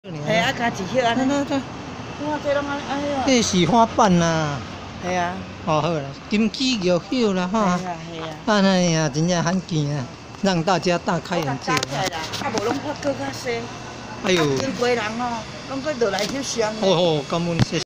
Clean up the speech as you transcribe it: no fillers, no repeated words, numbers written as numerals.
系啊，加一叶安尼。哇，这拢安尼，哎呀。 这是花瓣啦。 系啊。 哦，好啦，金鸡玉叶啦哈。 系啊系啊。 啊那呀，真正罕见啊，让大家大开眼界。 啊，无拢发搁较细。 哎呦。 真多人哦，拢搁落来翕相。 哦，感恩谢谢。